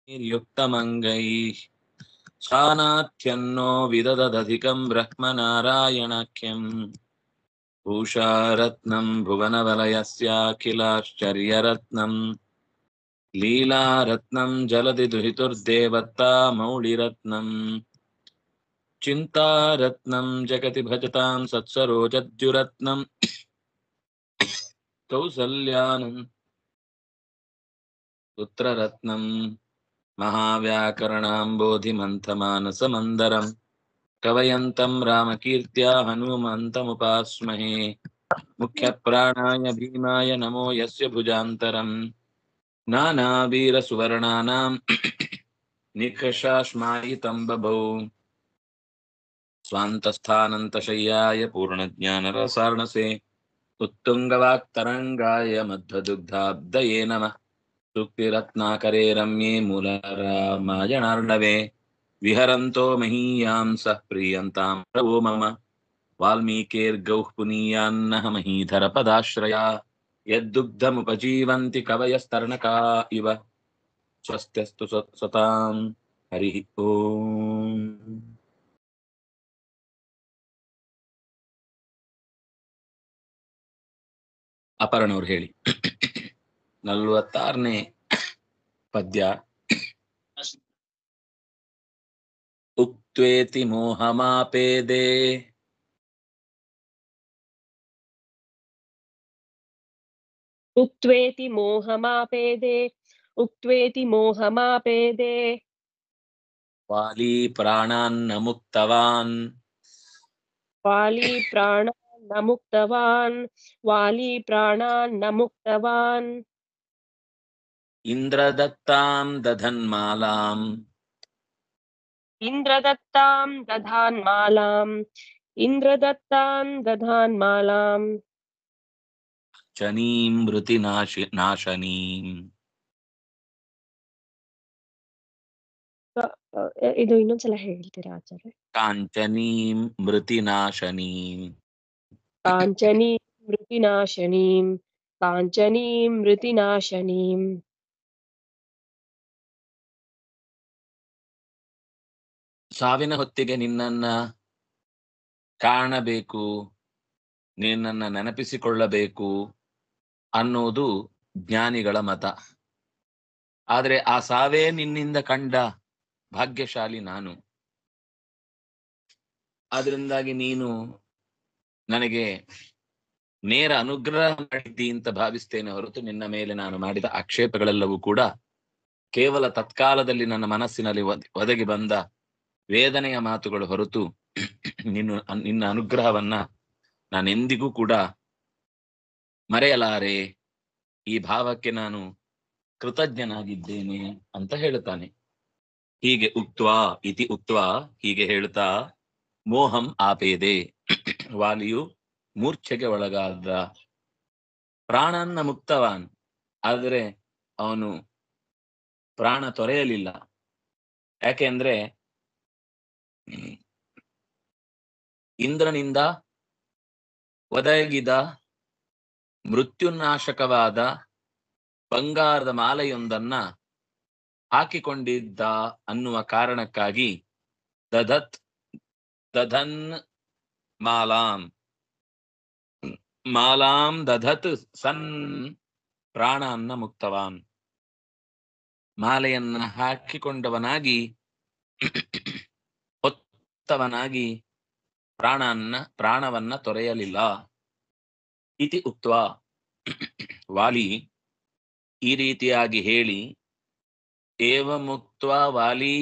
युक्तमङ्गैः स्वानाथ्यन्नो विददधिकं ब्रह्मनारायणाख्यम् पूषारत्नम् भुवनवलयस्याखिलाश्चर्यरत्नम् लीलारत्नम् जलधि दुहितुर्देवता मौलिरत्नम् चिन्तारत्नम् जगति भजतां सत्सरोजद्युरत्नम् कौसल्यानम् पुत्ररत्नम् महाव्याकरणाम्बोधिमन्थमानसमन्दरम् कवयन्तं रामकीर्त्या हनुमन्तमुपास्महे मुख्यप्राणाय भीमाय नमो यस्य भुजान्तरम् नानावीरसुवर्णानां निकषाश्मायितं बभौ स्वान्तस्थानन्तशय्याय पूर्णज्ञानरसार्णसे उत्तुङ्गवाक्तरङ्गाय मध्वदुग्धाब्दये नमः सूक्तिरत्नाकरे रम्ये मूलरामायणार्णवे विहरन्तो महीयांसः प्रीयन्तां प्रभो मम वाल्मीकिर्गौः पुनीयान्नः महीधरपदाश्रया यद्दुग्धमुपजीवन्ति कवयस्तर्णका इव स्वस्त्यस्तु सतां हरिः ओम्. ಅಪರ್ಣವ್ರು ಹೇಳಿ 46ನೇ ಪದ್ಯ. ಉಕ್ತ್ವೇತಿ ಮೋಹಮಾಪೇದೆ उक्त्वेति मोहमापेदे उक्त्वेति मोहमापेदे ವಾಲಿ ಪ್ರಾಣಾನ್ನ ಮುಕ್ತವಾನ್ वाली प्राणान् न मुक्तवान् वाली प्राणान् न मुक्तवान् ಇಂದ್ರದತ್ತಾಂ ದಧನ್ಮಾಲಾಂ इन्द्रदत्तां दधान्मालाम् इन्द्रदत्तान् दधान्मालाम् ಶನೀಂ ಮೃತಿ ನಾಶನೀಂ. ಇದು ಇನ್ನೊಂದ್ಸಲ ಹೇಳ್ತೀರಾ ಆಚಾರ್ಯ? ಕಾಂಚನೀಂ ಮೃತಿನಾಶನೀಂ. ಕಾಂಚನೀ ಮೃತಿನಾಶನೀಂ ಕಾಂಚನೀಂ ಮೃತಿನಾಶನೀಂ. ಸಾವಿನ ಹೊತ್ತಿಗೆ ನಿನ್ನನ್ನ ಕಾಣಬೇಕು, ನಿನ್ನನ್ನ ನೆನಪಿಸಿಕೊಳ್ಳಬೇಕು ಅನ್ನೋದು ಜ್ಞಾನಿಗಳ ಮತ. ಆದರೆ ಆ ಸಾವೇ ನಿನ್ನಿಂದ ಕಂಡ ಭಾಗ್ಯಶಾಲಿ ನಾನು. ಆದ್ರಿಂದಾಗಿ ನೀನು ನನಗೆ ನೇರ ಅನುಗ್ರಹ ಮಾಡಿದ್ದಿ ಅಂತ ಭಾವಿಸ್ತೇನೆ ಹೊರತು ನಿನ್ನ ಮೇಲೆ ನಾನು ಮಾಡಿದ ಆಕ್ಷೇಪಗಳೆಲ್ಲವೂ ಕೂಡ ಕೇವಲ ತತ್ಕಾಲದಲ್ಲಿ ನನ್ನ ಮನಸ್ಸಿನಲ್ಲಿ ಒದಗಿ ಬಂದ ವೇದನೆಯ ಮಾತುಗಳು ಹೊರತು ನಿನ್ನ ಅನುಗ್ರಹವನ್ನ ನಾನೆಂದಿಗೂ ಕೂಡ ಮರೆಯಲಾರೆ. ಈ ಭಾವಕ್ಕೆ ನಾನು ಕೃತಜ್ಞನಾಗಿದ್ದೇನೆ ಅಂತ ಹೇಳುತ್ತಾನೆ. ಹೀಗೆ ಉಕ್ತ್ವಾ ಇತಿ ಉಕ್ತ್ವಾ, ಹೀಗೆ ಹೇಳ್ತಾ ಮೋಹಂ ಆಪೇದೆ, ವಾಲಿಯು ಮೂರ್ಛೆಗೆ ಒಳಗಾದ. ಪ್ರಾಣನ್ನ ಮುಕ್ತವಾನ್, ಆದರೆ ಅವನು ಪ್ರಾಣ ತೊರೆಯಲಿಲ್ಲ. ಯಾಕೆಂದ್ರೆ ಇಂದ್ರನಿಂದ ಒದಗಿದ ಮೃತ್ಯುನಾಶಕವಾದ ಬಂಗಾರದ ಮಾಲೆಯೊಂದನ್ನ ಹಾಕಿಕೊಂಡಿದ್ದ ಅನ್ನುವ ಕಾರಣಕ್ಕಾಗಿ ದಧನ್ ಮಾಲಾಂ ದಧತ್ ಸನ್ ಪ್ರಾಣಾನ್ನ ಮುಕ್ತವಾನ್. ಮಾಲೆಯನ್ನ ಹಾಕಿಕೊಂಡವನಾಗಿ ಹೊತ್ತವನಾಗಿ ಪ್ರಾಣವನ್ನ ತೊರೆಯಲಿಲ್ಲ. ಇತಿ ಉಕ್ತ್ವಾ, ವಾಲಿ ಈ ರೀತಿಯಾಗಿ ಹೇಳಿ, ಏವ ಮುಕ್ತ್ವಾ ವಾಲಿ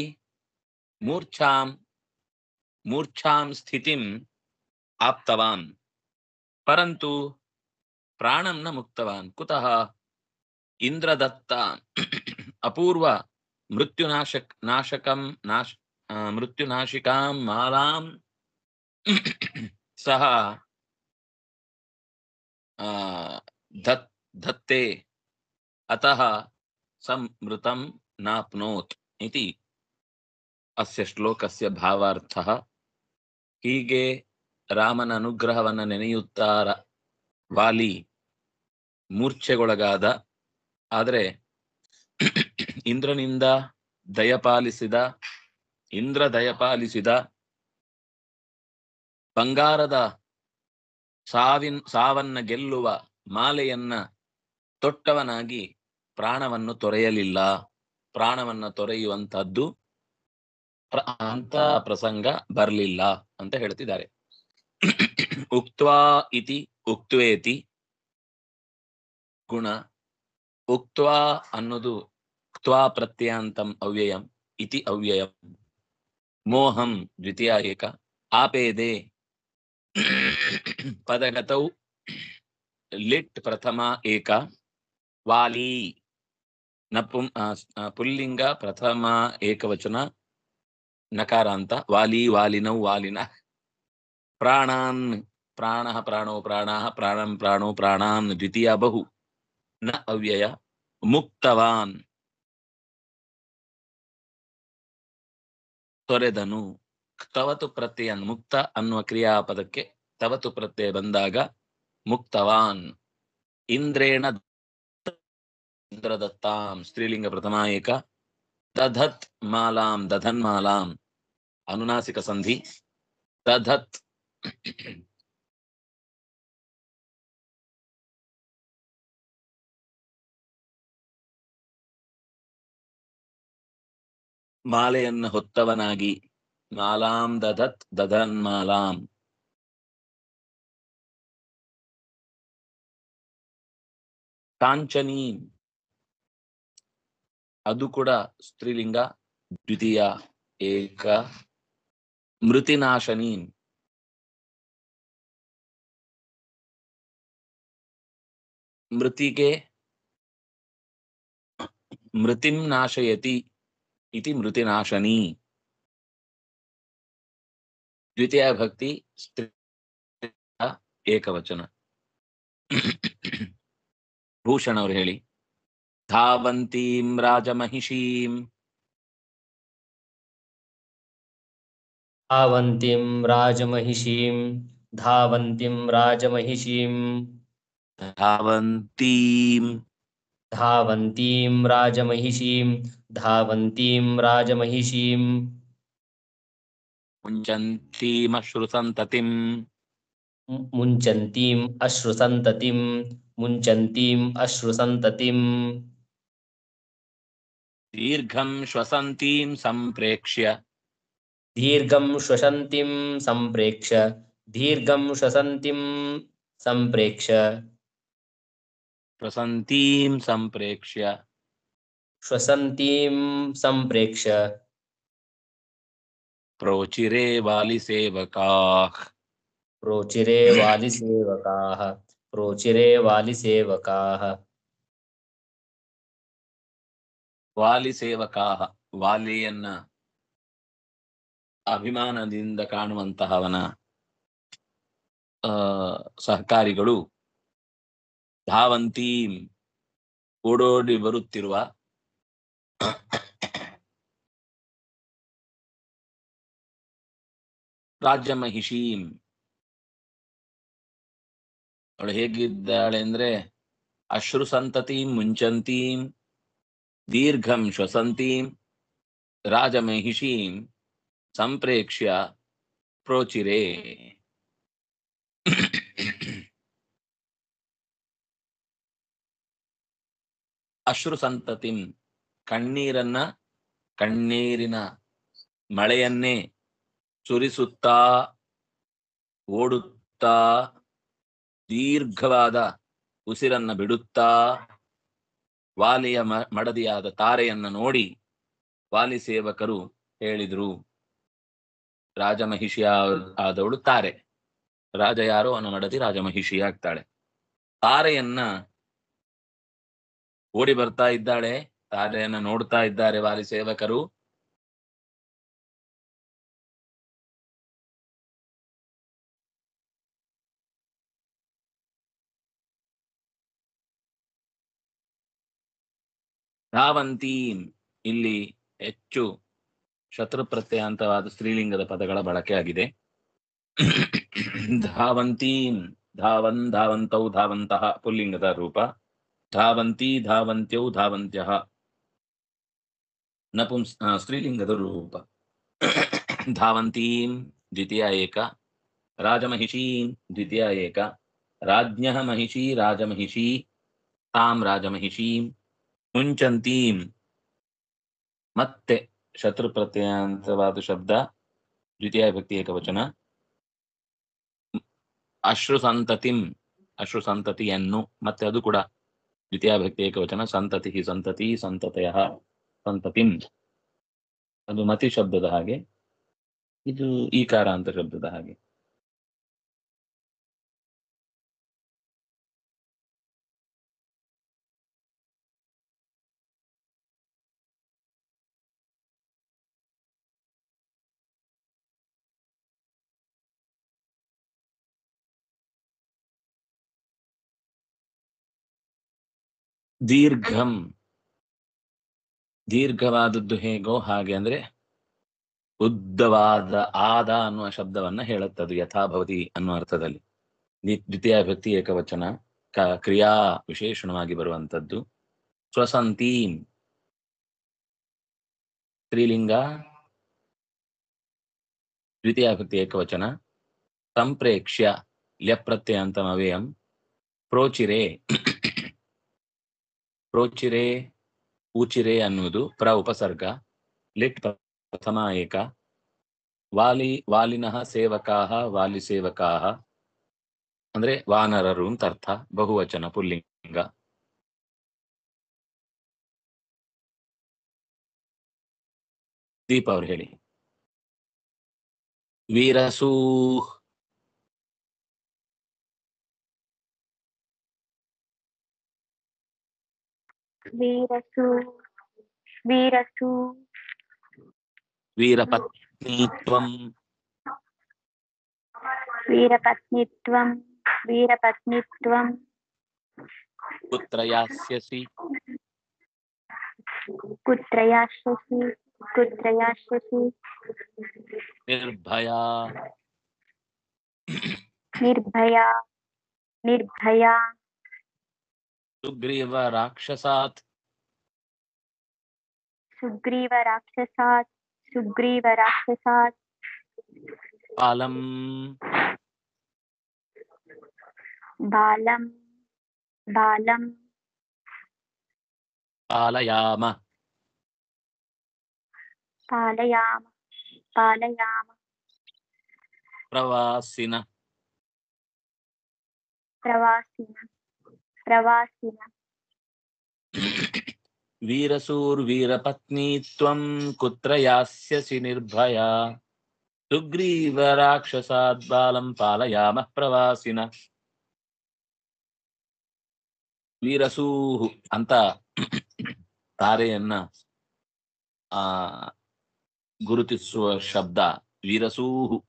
ಮೂರ್ಛಾಂ ಸ್ಥಿತಿಂ ಆಪ್ತವಾನ್ ಪರಂತು ಪ್ರಾಣಂ ನ ಮುಕ್ತವಾನ್. ಕುತಃ? ಇಂದ್ರದತ್ತ ಅಪೂರ್ವ ಮೃತ್ಯುನಾಶಿಕಾಂ ಮಾಲಾಂ ಸಹ ಧತ್ತೆ ಅತಃ ಸಂಮೃತಂ ನಾಪ್ನೋತ್ ಇತಿ ಅಸ್ಯ ಶ್ಲೋಕಸ್ಯ ಭಾವಾರ್ಥಃ. ಹೀಗೆ ರಾಮನ ಅನುಗ್ರಹವನ್ನ ನೆನೆಯುತ್ತಾ ವಾಲಿ ಮೂರ್ಛೆಗೊಳಗಾದ. ಆದರೆ ಇಂದ್ರನಿಂದ ದಯಪಾಲಿಸಿದ, ಇಂದ್ರ ದಯಪಾಲಿಸಿದ ಬಂಗಾರದ ಸಾವನ್ನ ಗೆಲ್ಲುವ ಮಾಲೆಯನ್ನ ತೊಟ್ಟವನಾಗಿ ಪ್ರಾಣವನ್ನು ತೊರೆಯಲಿಲ್ಲ. ಪ್ರಾಣವನ್ನ ತೊರೆಯುವಂತಹದ್ದು ಅಂತ ಪ್ರಸಂಗ ಬರಲಿಲ್ಲ ಅಂತ ಹೇಳ್ತಿದ್ದಾರೆ. ಉಕ್ತ್ವಾ ಇತಿ ಉಕ್ತ್ವೇತಿ ಗುಣ. ಉಕ್ತ್ವಾ ಅನ್ನೋದು ಕ್ತ್ವಾ ಪ್ರತ್ಯಾಂತಂ ಅವ್ಯಯಂ ಇತಿ ಅವ್ಯಯಂ. ಮೋಹಂ ದ್ವಿತೀಯ ಏಕ. ಆಪೇದೆ ಪದಗತೌ ಲಿಟ್ ಪ್ರಥಮ ಏಕ. ವಾಲಿ ಪುಲ್ಲಿಂಗ ಪ್ರಥಮ ಏಕವಚನ ನಕಾರಾಂತ. ವಾಲಿ ವಾಲಿನೌ ವಾಲಿನ. ಪ್ರಾಣಾನ್ ಪ್ರಾಣಃ ಪ್ರಾಣೋ ಪ್ರಾಣಾಃ ಪ್ರಾಣಂ ಪ್ರಾಣೋ ಪ್ರಾಣಾನ್ ದ್ವಿತೀಯ ಬಹು ನ ಅವ್ಯಯ. ಮುಕ್ತವಾನ್ ತೊರೆದನು. ತವತು ಪ್ರತ್ಯಯ ಮುಕ್ತ ಅನ್ನುವ ಕ್ರಿಯಾಪದಕ್ಕೆ ತವತು ಪ್ರತ್ಯಯ ಬಂದಾಗ ಮುಕ್ತವಾನ್. ಇಂದ್ರೇಣ ಇಂದ್ರದತ್ತಾಂ ಸ್ತ್ರೀಲಿಂಗ ಪ್ರಥಮ ಏಕ. ದಧತ್ ಮಾಲಾಂ ದಧನ್ಮಾಲಾಂ ಅನುನಾಸಿಕ ಸಂಧಿ. ದಧತ್ ಮಾಲೆಯನ್ನ ಹೊತ್ತವನಾಗಿ. ಮಾಲಾಂ ದಧತ್ ದಧನ್ಮಾಲಾಂ. ಕಾಂಚನೀ ಅದು ಕೂಡ ಸ್ತ್ರೀಲಿಂಗ ದ್ವಿತೀಯ ಏಕ. ಮೃತಿನಾಶನೀ ಮೃತಿಗೆ ಮೃತಿಂ ನಾಶಯತಿ ಇತಿ ಮೃತಿನಾಶನೀ. ದ್ವಿತೀಯ ಭಕ್ತಿ ಸ್ತ್ರೀ ಏಕವಚನ. ಭೂಷಣ್ ಅವರು ಹೇಳಿ. ಧಾವಂತೀಂ ರಾಜಮಹಿಷೀಂ. धावन्तीं राजमहिषीं धावन्तीं राजमहिषीं धावन्तीं धावन्तीं राजमहिषीं धावन्तीं राजमहिषीं मुञ्चन्तीमश्रुसन्ततिम् मुञ्चन्तीम् अश्रुसन्ततिं मुञ्चन्तीम् अश्रुसन्ततिं दीर्घं श्वसन्तीं सम्प्रेक्ष्य दीर्घं श्वसन्तीं सम्प्रेक्ष्य दीर्घं श्वसन्तीं सम्प्रेक्ष्य श्वसन्तीं सम्प्रेक्ष्य श्वसन्तीं सम्प्रेक्ष्य प्रोचिरे वालिसेवकाः प्रोचिरे वालिसेवकाः प्रोचिरे वालिसेवकाः ವಾಲಿಸೇವಕಾಹ. ವಾಲಿಯನ್ನ ಅಭಿಮಾನದಿಂದ ಕಾಣುವಂತಹವನ ಸಹಕಾರಿಗಳು ಧಾವಂತೀಂ ಓಡೋಡಿ ಬರುತ್ತಿರುವ ರಾಜಮಹಿಷೀಂ. ಅವಳು ಹೇಗಿದ್ದಾಳೆ ಅಂದ್ರೆ ಅಶ್ರು ಸಂತತಿಂ ಮುಂಚಂತೀಂ ದೀರ್ಘಂ ಶ್ವಸಂತೀಂ ರಾಜಮಹಿಷೀಂ ಸಂಪ್ರೇಕ್ಷ್ಯ ಪ್ರೋಚಿರೆ. ಅಶ್ರು ಸಂತತಿಂ ಕಣ್ಣೀರಿನ ಮಳೆಯನ್ನೇ ಸುರಿಸುತ್ತಾ ಓಡುತ್ತಾ ದೀರ್ಘವಾದ ಉಸಿರನ್ನ ಬಿಡುತ್ತಾ ವಾಲಿಯ ಮಡದಿಯಾದ ತಾರೆಯನ್ನ ನೋಡಿ ವಾಲಿ ಸೇವಕರು ಹೇಳಿದ್ರು. ರಾಜಮಹಿಷಿ ಆದವಳು ತಾರೆ. ರಾಜ ಯಾರೋ ಅವನ ಮಡದಿ ರಾಜಮಹಿಷಿ ಆಗ್ತಾಳೆ. ತಾರೆಯನ್ನ ಓಡಿ ಬರ್ತಾ ಇದ್ದಾಳೆ. ತಾರೆಯನ್ನ ನೋಡ್ತಾ ಇದ್ದಾರೆ ವಾಲಿ ಸೇವಕರು. ಧಾವಂತೀಂ ಇಲ್ಲಿ ಹೆಚ್ಚು ಶತ್ರು ಪ್ರತ್ಯಯಾಂತವಾದ ಸ್ತ್ರೀಲಿಂಗದ ಪದಗಳ ಬಳಕೆ ಆಗಿದೆ. ಧಾವಂತೀಂ ಧಾವನ್ ಧಾವಂತೌ ಧಾವಂತಹ ಪುಲ್ಲಿಂಗದ ರೂಪ. ಧಾವಂತಿ ಧಾವಂತ್ಯೌ ಧಾವಂತ್ಯಃ ಸ್ತ್ರೀಲಿಂಗದ ರೂಪ. ಧಾವಂತೀಂ ದ್ವಿತೀಯ ಏಕ, ರಾಜಮಹಿಷೀಂ ದ್ವಿತೀಯ ಏಕ, ರಾಜ್ಞಃ ಮಹಿಷಿ ರಾಜಮಹಿಷಿ ತಾಂ ರಾಜಮಹಿಷೀಂ, ಮುಂಚಂತೀಂ ಮತ್ತೆ ಶತ್ರು ಪ್ರತ್ಯಯಾಂತವಾದ ಶಬ್ದ, ದ್ವಿತೀಯ ವಿಭಕ್ತಿ ಏಕವಚನ. ಅಶ್ರು ಸಂತತಿಂ, ಅಶ್ರು ಸಂತತಿಯನ್ನು, ಮತ್ತೆ ಅದು ಕೂಡ ದ್ವಿತೀಯ ವಿಭಕ್ತಿ ಏಕವಚನ. ಸಂತತಿ ಸಂತತಿ ಸಂತತಯ ಸಂತತಿಂ, ಅದು ಮತಿ ಶಬ್ದದ ಹಾಗೆ, ಇದು ಈಕಾರ ಅಂತ ಶಬ್ದದ ಹಾಗೆ. ದೀರ್ಘಂ, ದೀರ್ಘವಾದದ್ದು ಹೇಗೋ ಹಾಗೆ, ಅಂದ್ರೆ ಉದ್ದವಾದ ಆದ ಅನ್ನುವ ಶಬ್ದವನ್ನ ಹೇಳುತ್ತದು ಯಥಾಭವತಿ ಅನ್ನುವ ಅರ್ಥದಲ್ಲಿ. ದ್ವಿತೀಯ ವಿಭಕ್ತಿ ಏಕವಚನ, ಕ್ರಿಯಾ ವಿಶೇಷಣವಾಗಿ ಬರುವಂತದ್ದು. ಸ್ವಸಂತೀಂ ಸ್ತ್ರೀಲಿಂಗ, ದ್ವಿತೀಯ ವಿಭಕ್ತಿ ಏಕವಚನ. ಸಂಪ್ರೇಕ್ಷ್ಯ ಲ್ಯಪ್ರತ್ಯಯಾಂತಮವ್ಯಯಂ. ಪ್ರೋಚಿರೆ, ಪ್ರೋಚಿರೆ ಊಚಿರೆ ಅನ್ನುವುದು ಪ್ರ ಉಪಸರ್ಗ, ಲಿಟ್ ಪ್ರಥಮ ಏಕ. ವಾಲಿ ವಾಲಿನಃ ಸೇವಕಾಹ ವಾಲಿ ಸೇವಕಾಹ ಅಂದ್ರೆ ವಾನರರು ಅಂತ ಅರ್ಥ, ಬಹುವಚನ ಪುಲ್ಲಿಂಗ. ದೀಪ ಅವ್ರು ಹೇಳಿ. ವೀರಸೂ, ವೀರಸು ವೀರಸು ವೀರಪತ್ನೀತ್ವಂ, ವೀರಪತ್ನಿತ್ವಂ ವೀರಪತ್ನಿತ್ವಂ ಕುತ್ರ ಯಾಸ್ಯಸಿ, ಕುತ್ರ ಯಾಸ್ಯಸಿ ಕುತ್ರ ಯಾಸ್ಯಸಿ ನಿರ್ಭಯಾ, ನಿರ್ಭಯಾ ನಿರ್ಭಯಾ ಸುಗ್ರೀವ ರಾಕ್ಷಸಾತ್, ಸುಗ್ರೀವ ರಾಕ್ಷಸಾತ್ ಸುಗ್ರೀವ ರಾಕ್ಷಸಾತ್ ಬಾಲಂ ಬಾಲಂ ಬಾಲಂ ಪಾಲಯಾಮ, ಪಾಲಯಾಮ ಪಾಲಯಾಮ ಪ್ರವಾಸಿನ, ಪ್ರವಾಸಿನ ಪ್ರವಾಸಿನ ವೀರಸೂರ್ವೀರಪತ್ನೀತ್ವಂ ಕುತ್ರ ಯಾಸ್ಯಸಿ ನಿರ್ಭಯಾ, ಸುಗ್ರೀವ ರಾಕ್ಷಸಾತ್ ಬಾಲಂ ಪಾಲಯಾಮ ಪ್ರವಾಸಿನ. ವೀರಸೂಹು ಅಂತ ತಾರೆಯನ್ನ ಗುರುತಿಸುವ ಶಬ್ದ ವೀರಸೂಹು.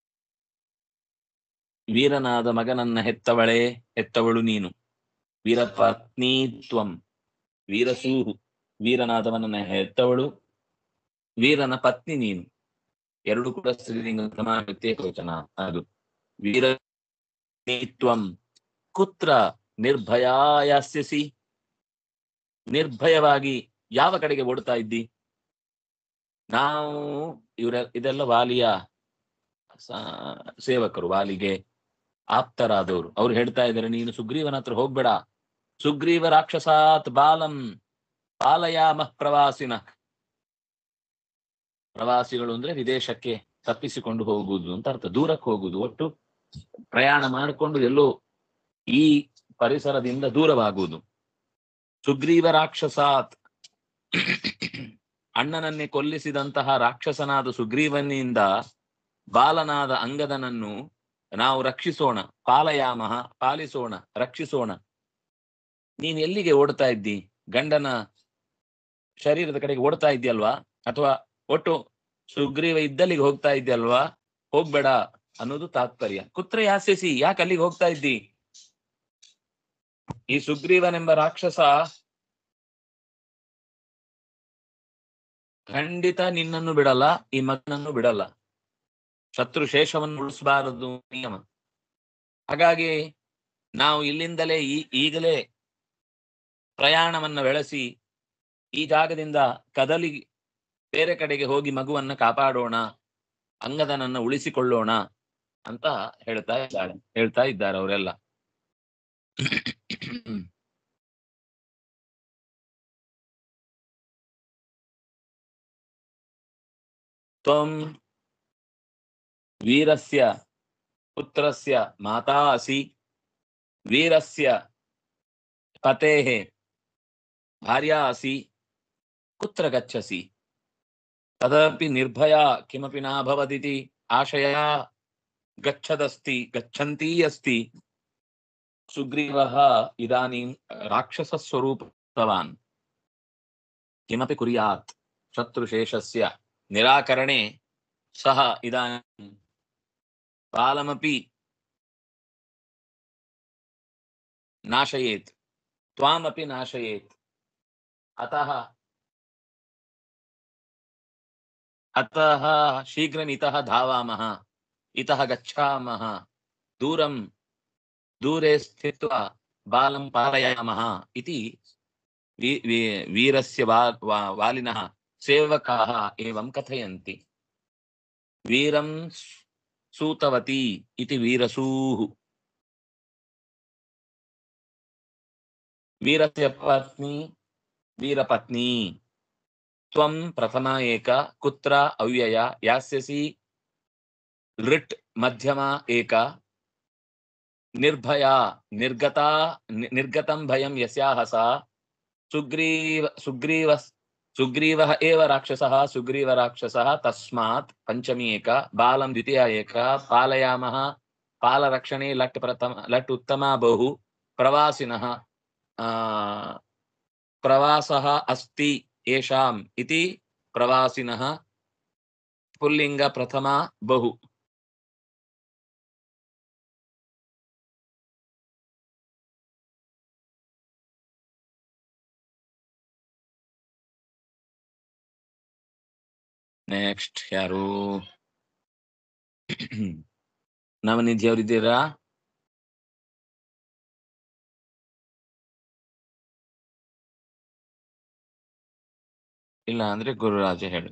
ವೀರನಾದ ಮಗನನ್ನ ಹೆತ್ತವಳೇ, ಹೆತ್ತವಳು ನೀನು. ವೀರಪತ್ನೀತ್ವಂ, ವೀರಸೂಹು ವೀರನಾದವನನ್ನ ಹೆತ್ತವಳು, ವೀರನ ಪತ್ನಿ ನೀನು. ಎರಡು ಕೂಡ ಸ್ತ್ರೀಲಿಂಗ ಪ್ರತ್ಯೇಕವಚನ. ಅದು ವೀರಪತ್ನೀತ್ವಂ ಕುತ್ರ ನಿರ್ಭಯಾಯಾಸ್ಯಸಿ, ನಿರ್ಭಯವಾಗಿ ಯಾವ ಕಡೆಗೆ ಓಡ್ತಾ ಇದ್ದಿ? ನಾವು ಇದೆಲ್ಲ ವಾಲಿಯ ಸೇವಕರು, ವಾಲಿಗೆ ಆಪ್ತರಾದವರು. ಅವ್ರು ಹೇಳ್ತಾ ಇದ್ದಾರೆ, ನೀನು ಸುಗ್ರೀವನ ಹತ್ರ ಹೋಗ್ಬೇಡ. ಸುಗ್ರೀವ ರಾಕ್ಷಸಾತ್ ಬಾಲಂ ಪಾಲಯಾಮ ಪ್ರವಾಸಿನ. ಪ್ರವಾಸಿಗಳು ಅಂದ್ರೆ ವಿದೇಶಕ್ಕೆ ತಪ್ಪಿಸಿಕೊಂಡು ಹೋಗುವುದು ಅಂತ ಅರ್ಥ, ದೂರಕ್ಕೆ ಹೋಗುದು, ಒಟ್ಟು ಪ್ರಯಾಣ ಮಾಡಿಕೊಂಡು ಎಲ್ಲೋ ಈ ಪರಿಸರದಿಂದ ದೂರವಾಗುವುದು. ಸುಗ್ರೀವ ರಾಕ್ಷಸಾತ್, ಅಣ್ಣನನ್ನೇ ಕೊಲ್ಲಿಸಿದಂತಹ ರಾಕ್ಷಸನಾದ ಸುಗ್ರೀವನಿಂದ ಬಾಲನಾದ ಅಂಗದನನ್ನು ನಾವು ರಕ್ಷಿಸೋಣ. ಪಾಲಯಾಮಹ ಪಾಲಿಸೋಣ, ರಕ್ಷಿಸೋಣ. ನೀನ್ ಎಲ್ಲಿಗೆ ಓಡ್ತಾ ಇದ್ದಿ? ಗಂಡನ ಶರೀರದ ಕಡೆಗೆ ಓಡ್ತಾ ಇದ್ಯಲ್ವಾ, ಅಥವಾ ಒಟ್ಟು ಸುಗ್ರೀವ ಇದ್ದಲ್ಲಿಗೆ ಹೋಗ್ತಾ ಇದ್ಯಲ್ವಾ? ಹೋಗ್ಬೇಡ ಅನ್ನೋದು ತಾತ್ಪರ್ಯ. ಕುತ್ರ ಯಾಸ್ಯಸಿ, ಯಾಕೆ ಅಲ್ಲಿಗೆ ಹೋಗ್ತಾ ಇದ್ದಿ? ಈ ಸುಗ್ರೀವನೆಂಬ ರಾಕ್ಷಸ ಖಂಡಿತ ನಿನ್ನನ್ನು ಬಿಡಲ್ಲ, ಈ ಮಗನನ್ನು ಬಿಡಲ್ಲ. ಶತ್ರು ಶೇಷವನ್ನು ಉಳಿಸಬಾರದು ನಿಯಮ. ಹಾಗಾಗಿ ನಾವು ಇಲ್ಲಿಂದಲೇ ಈಗಲೇ ಪ್ರಯಾಣವನ್ನ ಬೆಳೆಸಿ ಈ ಜಾಗದಿಂದ ಕದಲಿ ಬೇರೆ ಕಡೆಗೆ ಹೋಗಿ ಮಗುವನ್ನ ಕಾಪಾಡೋಣ, ಅಂಗದನನ್ನ ಉಳಿಸಿಕೊಳ್ಳೋಣ ಅಂತ ಹೇಳ್ತಾ ಇದ್ದಾರೆ ಅವರೆಲ್ಲ. ತ್ವಂ ವೀರಸ್ಯ ಪುತ್ರಸ್ಯ ಮಾತಾ ಅಸಿ, ವೀರಸ್ಯ ಪತೇಃ ಭಾರ್ಯಾ ಅಸಿ, ಕುತ್ರ ಗಚ್ಚಸಿ? ತದಪಿ ನಿರ್ಭಯಾ ಕಿಮಪಿ ನಾಭವದಿತಿ ಆಶಯಾ ಗಚ್ಚಂತೀ ಅಸ್ತಿ. ಸುಗ್ರೀವಃ ಇದಾನೀಂ ರಾಕ್ಷಸಸ್ವರೂಪವಾನ್ ಕಿಮಪಿ ಕುರ್ಯಾತ್ ಶತ್ರುಶೇಷಸ್ಯ ನಿರಾಕರಣೆ ಸಹ ಇದಾನೀಂ ಬಾಲಮಪಿ ನಾಶಯೇತ್, ತ್ವಾಮಪಿ ನಾಶಯೇತ್. ಅತಃ ಶೀಘ್ರಂ ಇತಃ ಧಾವಾಮಃ, ಇತಃ ಗಚ್ಛಾಮಃ, ದೂರೆ ಸ್ಥಿತ್ವಾ ಬಾಲಂ ಪಾಲಯಾಮಃ ಇತಿ ವೀರಸ್ಯ ವಾಲಿನಃ ಸೇವಕಾಃ ಏವಂ ಕಥಯಂತಿ. ವೀರಂ ಸೂತವತಿ ಇತಿ ವೀರಸೂಃ. ವೀರಸ್ಯ ಪತ್ನಿ ವೀರಪತ್ನಿ. ತ್ವಂ ಪ್ರಥಮ ಏಕ, ಕುತ್ರ ಅವ್ಯಯ, ಯಾಸ್ಯಸಿ ಲೃಟ್ ಮಧ್ಯಮ ಏಕ, ನಿರ್ಭಯಾ ನಿರ್ಗತಂ ಭಯಂ ಯಸ್ಯಾಹ ಸಾ. ಸುಗ್ರೀವಃ ಏವ ರಾಕ್ಷಸಃ, ಸುಗ್ರೀವ ರಾಕ್ಷಸಃ, ತಸ್ಮಾತ್ ಪಂಚಮಿ ಏಕ, ಬಾಲಂ ದ್ವಿತೀಯ ಏಕ, ಪಾಲಯಾಮಃ. ಪಾಲರಕ್ಷಣೆ ಲಟ್ ಉತ್ತಮ ಬಹು. ಪ್ರವಾಸಿನಃ ಪ್ರವಾಸಃ ಅಸ್ತಿ ಏಷಾಂ ಇತಿ ಪ್ರವಾಸಿನಃ ಪುಲ್ಲಿಂಗ ಪ್ರಥಮ ಬಹು. ನೆಕ್ಸ್ಟ್ ಯಾರು? ನವನಿಧಿ ಅವರಿದ್ದೀರಾ? ಇಲ್ಲ ಅಂದ್ರೆ ಗುರುರಾಜ ಹೇಳು.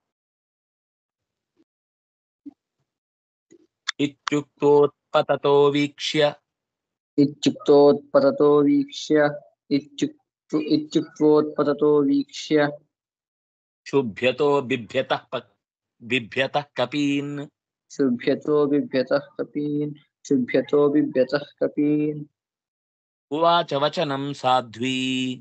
ಇತ್ಯುಕ್ತೋತ್ಪತತೋ ವೀಕ್ಷ್ಯ ಶುಭ್ಯತೋ ಬಿಭ್ಯತಃ ಕಪೀನ್. ಉವಾಚ ವಚನಂ ಸಾಧ್ವೀ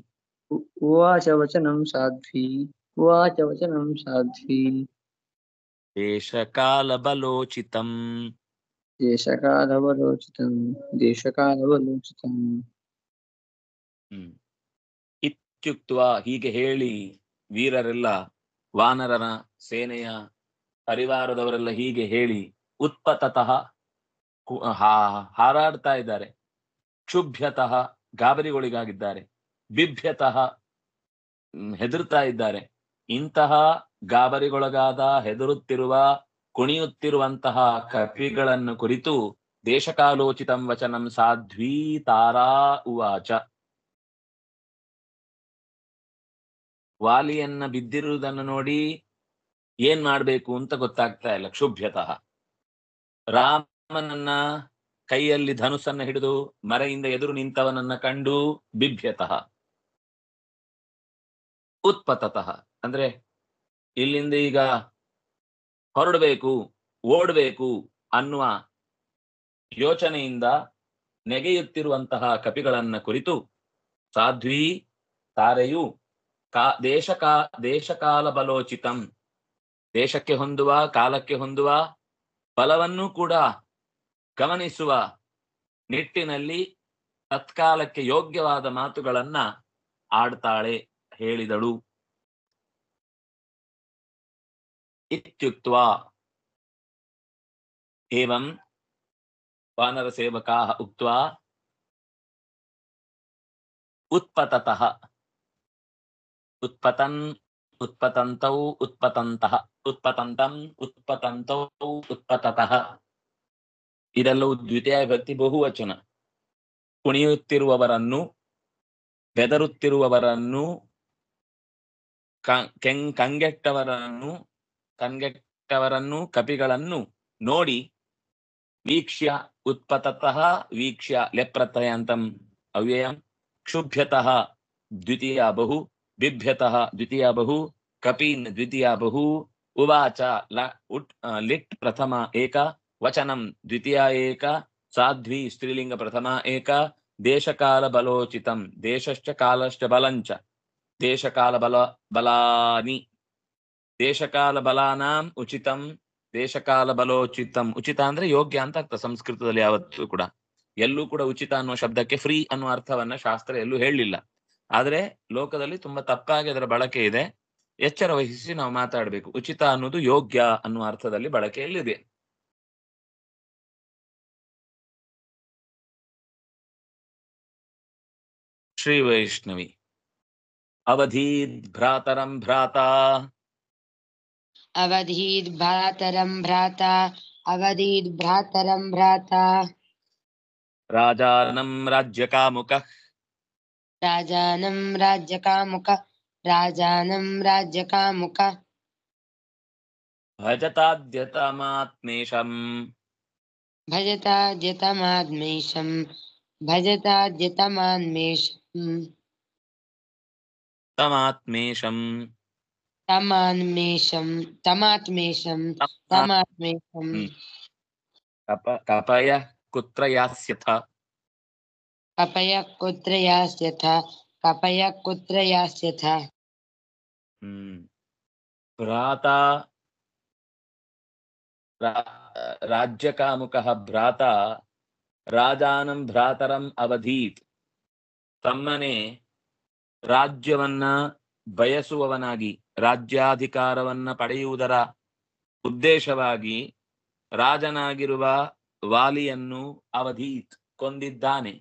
ದೇಶಕಾಲಬಲೋಚಿತಂ. ಇತ್ಯುಕ್ತ್ವಾ ಹೀಗೆ ಹೇಳಿ ವೀರರೆಲ್ಲ, ವಾನರನ ಸೇನೆಯ ಪರಿವಾರದವರೆಲ್ಲ ಹೀಗೆ ಹೇಳಿ ಉತ್ಪತತಃ ಹಾರಾಡ್ತಾ ಇದ್ದಾರೆ. ಕ್ಷುಭ್ಯತಃ ಗಾಬರಿಗೊಳಗಾಗಿದ್ದಾರೆ. ಬಿಭ್ಯತಃ ಹೆದರ್ತಾ ಇದ್ದಾರೆ. ಇಂತಹ ಗಾಬರಿಗೊಳಗಾದ, ಹೆದರುತ್ತಿರುವ, ಕುಣಿಯುತ್ತಿರುವಂತಹ ಕಪಿಗಳನ್ನು ಕುರಿತು ದೇಶಕಾಲೋಚಿತಂ ವಚನಂ ಸಾಧ್ವೀ ತಾರಾ ಉವಾಚ. ವಾಲಿಯನ್ನ ಬಿದ್ದಿರುವುದನ್ನು ನೋಡಿ ಏನ್ ಮಾಡ್ಬೇಕು ಅಂತ ಗೊತ್ತಾಗ್ತಾ ಇಲ್ಲ. ಕ್ಷುಭ್ಯತಃ ರಾಮನನ್ನ ಕೈಯಲ್ಲಿ ಧನುಸ್ಸನ್ನ ಹಿಡಿದು ಮರೆಯಿಂದ ಎದುರು ನಿಂತವನನ್ನ ಕಂಡು ಬಿಭ್ಯತಃ. ಉತ್ಪತತಃ ಅಂದ್ರೆ ಇಲ್ಲಿಂದ ಈಗ ಹೊರಡಬೇಕು, ಓಡಬೇಕು ಅನ್ನುವ ಯೋಚನೆಯಿಂದ ನೆಗೆಯುತ್ತಿರುವಂತಹ ಕಪಿಗಳನ್ನ ಕುರಿತು ಸಾಧ್ವಿ ತಾರೆಯು ದೇಶಕಾಲ ಬಲೋಚಿತಂ, ದೇಶಕ್ಕೆ ಹೊಂದುವ, ಕಾಲಕ್ಕೆ ಹೊಂದುವ, ಬಲವನ್ನೂ ಕೂಡ ಗಮನಿಸುವ ನಿಟ್ಟಿನಲ್ಲಿ ತತ್ಕಾಲಕ್ಕೆ ಯೋಗ್ಯವಾದ ಮಾತುಗಳನ್ನ ಆಡ್ತಾಳೆ, ಹೇಳಿದಳು. ಇತ್ಯುಕ್ತ್ವಾ ಏವಂ ವಾನರ ಸೇವಕಾಃ ಉಕ್ತ್ವಾ ಉತ್ಪತತಃ ಉತ್ಪತಂತೌ ಉತ್ಪತಂತಃ ಉತ್ಪತಂತಂ ಉತ್ಪತಂತೌ ಉತ್ಪತತಃ. ಇದೆಲ್ಲವೂ ದ್ವಿತೀಯ ವಿಭಕ್ತಿ ಬಹುವಚನ. ಕುಣಿಯುತ್ತಿರುವವರನ್ನು, ಬೆದರುತ್ತಿರುವವರನ್ನು ಕಂಗೆಟ್ಟವರನ್ನು ಕಪಿಗಳನ್ನು ನೋಡಿ ವೀಕ್ಷ್ಯ ಉತ್ಪತತಃ ವೀಕ್ಷ್ಯ ಲೆಪ್ರತ್ಯಯಾಂತಂ ಅವ್ಯಯಂ ಕ್ಷುಭ್ಯತಃ ದ್ವಿತೀಯ ಬಹು ಬಿಭ್ಯತಃ ದ್ವಿತೀಯ ಬಹು ಕಪೀನ್ ದ್ವಿತೀಯ ಬಹು ಉವಾಚ ಲಿಟ್ ಪ್ರಥಮ ಏಕ ವಚನಂ ದ್ವಿತೀಯ ಏಕ ಸಾಧ್ವಿ ಸ್ತ್ರೀಲಿಂಗ ಪ್ರಥಮ ಏಕ ದೇಶಕಾಲ ಬಲೋಚಿತಂ ದೇಶಶ್ಚ ಕಾಲಶ್ಚ ಬಲಂಚ ದೇಶಕಾಲ ಬಲಾನಿ ದೇಶಕಾಲ ಬಲಾನಾಂ ಉಚಿತಂ ದೇಶಕಾಲ ಬಲೋಚಿತಂ. ಉಚಿತ ಅಂದ್ರೆ ಯೋಗ್ಯ ಅಂತ ಅರ್ಥ ಸಂಸ್ಕೃತದಲ್ಲಿ ಯಾವತ್ತೂ ಕೂಡ. ಎಲ್ಲೂ ಕೂಡ ಉಚಿತ ಅನ್ನುವ ಶಬ್ದಕ್ಕೆ ಫ್ರೀ ಅನ್ನುವ ಅರ್ಥವನ್ನ ಶಾಸ್ತ್ರ ಎಲ್ಲೂ ಹೇಳಲಿಲ್ಲ. ಆದ್ರೆ ಲೋಕದಲ್ಲಿ ತುಂಬಾ ತಪ್ಪಾಗಿ ಅದರ ಬಳಕೆ ಇದೆ. ಎಚ್ಚರ ವಹಿಸಿ ನಾವು ಮಾತಾಡಬೇಕು. ಉಚಿತ ಅನ್ನೋದು ಯೋಗ್ಯ ಅನ್ನುವ ಅರ್ಥದಲ್ಲಿ ಬಳಕೆಯಲ್ಲಿದೆ. ಶ್ರೀ ವೈಷ್ಣವಿ ಅವಧೀದ್ ಭ್ರಾತರಂ ಭ್ರಾತಾ अवधीद् भ्रातरं भ्राता अवधीद् भ्रातरं भ्राता ರಾಜಾನಂ ರಾಜ್ಯಕಾಮುಕಃ राजानं राज्यकामुक राजानं राज्यकामुक ಭಜತಾದ್ಯತಮಾತ್ಮೇಷಂ भजताद्यतमाद्मेषं भजताद्यतमान्मेषं ತಮಾತ್ಮೇಷಂ तमात्मेषं तमात्मेषं ಕಪಯ ಕುತ್ರ ಯಾಸ್ಯಥ कपयः कुत्र यास्यथा कपयः कुत्र यास्यथा ಭ್ರಾತಾ ರಾಜ್ಯಕಾಮುಕಃ ಭ್ರಾತಾ ರಾಜಾನಂ ಭ್ರಾತರಂ ಅವಧೀತ್. ತಮ್ಮನೆ ರಾಜ್ಯವನ್ನ ಬಯಸುವವನಾಗಿ ರಾಜ್ಯಾಧಿಕಾರವನ್ನ ಪಡೆಯುವುದರ ಉದ್ದೇಶವಾಗಿ ರಾಜನಾಗಿರುವ ವಾಲಿಯನ್ನು ಅವಧೀತ್ ಕೊಂದಿದ್ದಾನೆ.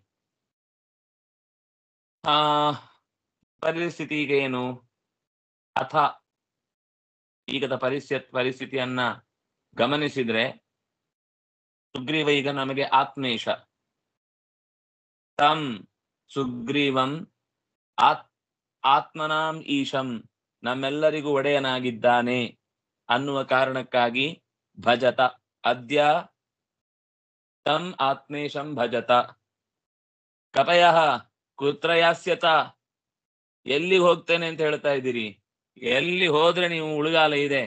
ಪರಿಸ್ಥಿತಿಗೇನು ಅಥ ಈಗದ ಪರಿಸ್ಥಿತಿಯನ್ನ ಗಮನಿಸಿದ್ರೆ ಸುಗ್ರೀವ ಈಗ ನಮಗೆ ಆತ್ಮೇಶ. ತಂ ಸುಗ್ರೀವಂ ಆತ್ಮನಾಂ ಈಶಂ ನಮ್ಮೆಲ್ಲರಿಗೂ ಒಡೆಯನಾಗಿದ್ದಾನೆ ಅನ್ನುವ ಕಾರಣಕ್ಕಾಗಿ ಭಜತ ಅದ್ಯ ತಂ ಆತ್ಮೇಶಂ ಭಜತ. ಕಪಯಃ ಕುತ್ರ ಯಾಸ್ಯತ ಎಲ್ಲಿ ಹೋಗ್ತೇನೆ ಅಂತ ಹೇಳ್ತಾ ಇದ್ದೀರಿ? ಎಲ್ಲಿ ಹೋದ್ರೆ ನೀವು ಉಳುಗಾಲ ಇದೆ.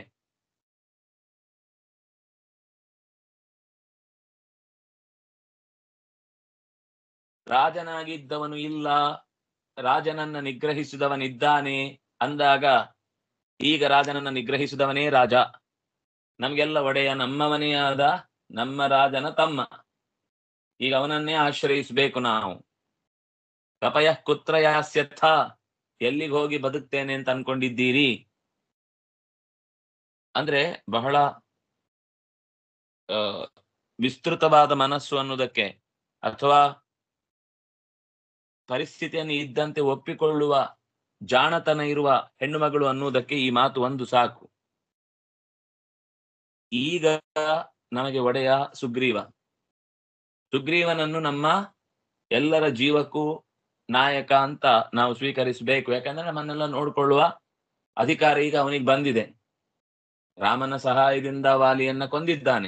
ರಾಜನಾಗಿದ್ದವನು ಇಲ್ಲ, ರಾಜನನ್ನ ನಿಗ್ರಹಿಸಿದವನಿದ್ದಾನೆ ಅಂದಾಗ ಈಗ ರಾಜನನ್ನ ನಿಗ್ರಹಿಸಿದವನೇ ರಾಜ. ನಮ್ಗೆಲ್ಲ ಒಡೆಯ ನಮ್ಮವನೇ ಆದ ನಮ್ಮ ರಾಜನ ತಮ್ಮ. ಈಗ ಅವನನ್ನೇ ಆಶ್ರಯಿಸಬೇಕು ನಾವು. ಕಪಯ ಕುತ್ರ ಯಾಸ್ಯಥ ಎಲ್ಲಿಗೆ ಹೋಗಿ ಬದುಕ್ತೇನೆ ಅಂತ ಅನ್ಕೊಂಡಿದ್ದೀರಿ? ಅಂದ್ರೆ ಬಹಳ ವಿಸ್ತೃತವಾದ ಮನಸ್ಸು ಅನ್ನೋದಕ್ಕೆ ಅಥವಾ ಪರಿಸ್ಥಿತಿಯನ್ನು ಇದ್ದಂತೆ ಒಪ್ಪಿಕೊಳ್ಳುವ ಜಾಣತನ ಇರುವ ಹೆಣ್ಣು ಮಗಳು ಅನ್ನುವುದಕ್ಕೆ ಈ ಮಾತು ಒಂದು ಸಾಕು. ಈಗ ನಮಗೆ ಒಡೆಯ ಸುಗ್ರೀವ. ಸುಗ್ರೀವನನ್ನು ನಮ್ಮ ಎಲ್ಲರ ಜೀವಕ್ಕೂ ನಾಯಕ ಅಂತ ನಾವು ಸ್ವೀಕರಿಸಬೇಕು. ಯಾಕಂದ್ರೆ ನಮ್ಮನ್ನೆಲ್ಲ ನೋಡ್ಕೊಳ್ಳುವ ಅಧಿಕಾರ ಈಗ ಅವನಿಗೆ ಬಂದಿದೆ. ರಾಮನ ಸಹಾಯದಿಂದ ವಾಲಿಯನ್ನ ಕೊಂದಿದ್ದಾನೆ.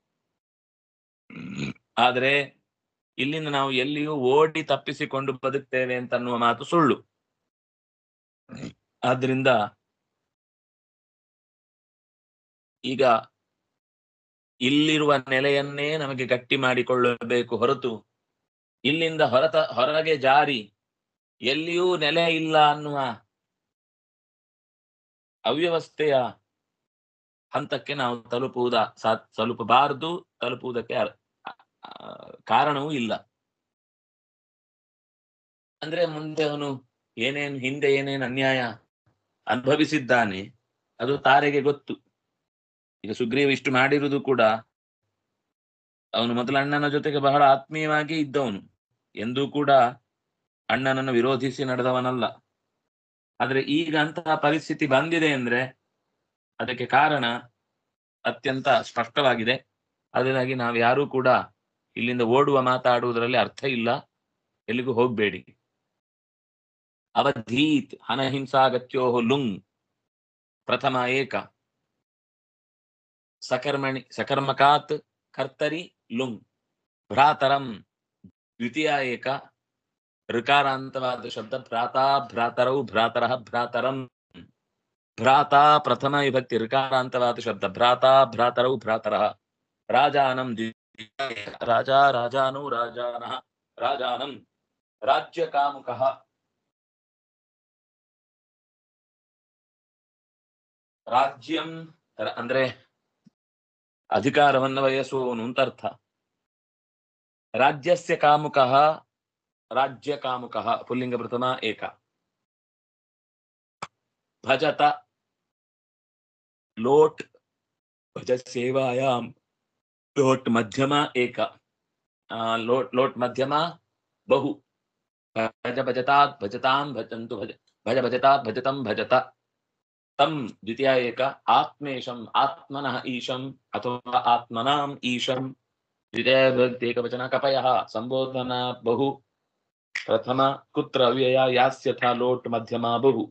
ಆದ್ರೆ ಇಲ್ಲಿಂದ ನಾವು ಎಲ್ಲಿಯೂ ಓಡಿ ತಪ್ಪಿಸಿಕೊಂಡು ಬದುಕ್ತೇವೆ ಅಂತ ಅನ್ನುವ ಮಾತು ಸುಳ್ಳು. ಆದ್ರಿಂದ ಈಗ ಇಲ್ಲಿರುವ ನೆಲೆಯನ್ನೇ ನಮಗೆ ಗಟ್ಟಿ ಮಾಡಿಕೊಳ್ಳಬೇಕು ಹೊರತು ಇಲ್ಲಿಂದ ಹೊರಗೆ ಜಾರಿ ಎಲ್ಲಿಯೂ ನೆಲೆ ಇಲ್ಲ ಅನ್ನುವ ಅವ್ಯವಸ್ಥೆಯ ಹಂತಕ್ಕೆ ನಾವು ತಲುಪಬಾರದು. ತಲುಪುವುದಕ್ಕೆ ಕಾರಣವೂ ಇಲ್ಲ. ಅಂದ್ರೆ ಮುಂದೆ ಅವನು ಹಿಂದೆ ಏನೇನು ಅನ್ಯಾಯ ಅನುಭವಿಸಿದ್ದಾನೆ ಅದು ತಾರೆಗೆ ಗೊತ್ತು. ಈಗ ಸುಗ್ರೀವ ಇಷ್ಟು ಮಾಡಿರುವುದು ಕೂಡ ಅವನು ಮೊದಲ ಅಣ್ಣನ ಜೊತೆಗೆ ಬಹಳ ಆತ್ಮೀಯವಾಗಿ ಇದ್ದವನು. ಎಂದೂ ಕೂಡ ಅಣ್ಣನನ್ನು ವಿರೋಧಿಸಿ ನಡೆದವನಲ್ಲ. ಆದ್ರೆ ಈಗ ಅಂತಹ ಪರಿಸ್ಥಿತಿ ಬಂದಿದೆ ಅಂದ್ರೆ ಅದಕ್ಕೆ ಕಾರಣ ಅತ್ಯಂತ ಸ್ಪಷ್ಟವಾಗಿದೆ. ಅದರಾಗಿ ನಾವು ಯಾರೂ ಕೂಡ ಇಲ್ಲಿಂದ ಓಡುವ ಮಾತಾಡುವುದರಲ್ಲಿ ಅರ್ಥ ಇಲ್ಲ. ಎಲ್ಲಿಗೂ ಹೋಗ್ಬೇಡಿ. ಅವಧೀತ್ ಹನಹಿಂಸಾಗತ್ಯೋ ಲುಂಗ್ ಪ್ರಥಮ ಏಕ सकर्मकात् कर्तरि लुङ् भ्रातरं द्वितीय एक ऋकारान्तवाद शब्द भ्राता भ्रातरौ भ्रातरः भ्रातरं भ्राता प्रथम विभक्ति ऋकारान्तवाद शब्द भ्राता भ्रातरौ भ्रातरः राजानं राजा राजानौ राजानः राजानं राज्यकामुकः राज्यं ಅಂದ್ರೆ ಅಧಿಕಾರವನ್ನು ಬಯಸುವವನು ಅಂತ ಅರ್ಥ. ರಾಜ್ಯಸ್ಯ ಕಾಮುಕಃ ರಾಜ್ಯ ಕಾಮುಕಃ ಪುಲ್ಲಿಂಗ ಪ್ರಥಮ ಏಕ. ಭಜತ ಲೋಟ್ ಭಜ ಸೇವಾಯಾಂ ಲೋಟ್ ಮಧ್ಯಮ ಏಕ ಲೋಟ್ ಮಧ್ಯಮ ಬಹು ಭಜ ಭಜತಾತ್ ಭಜತಾಂ ಭಜಂತು ಭಜ ಭಜ ಭಜತಾತ್ ಭಜತಂ ಭಜತ तम द्वितीय एक आत्मेशम आत्मनः ईशम अथवा आत्मनाम ईशम द्वितीय विभक्ति एकवचन कपयः संबोधना बहु प्रथम कुत्र अव्यय यास्यथा लोट मध्यमा बहु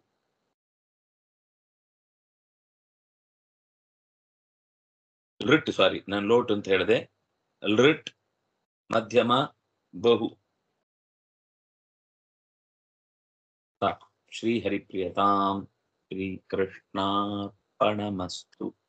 लृट सॉरी ನಾನು ಲೋಟ್ ಅಂತ ಹೇಳಿದೆ ಲೃಟ್ ಮಧ್ಯಮ ಬಹು. ಶ್ರೀ ಹರಿಪ್ರಿಯತಾಂ ಶ್ರೀ ಕೃಷ್ಣಾರ್ಪಣಮಸ್ತು.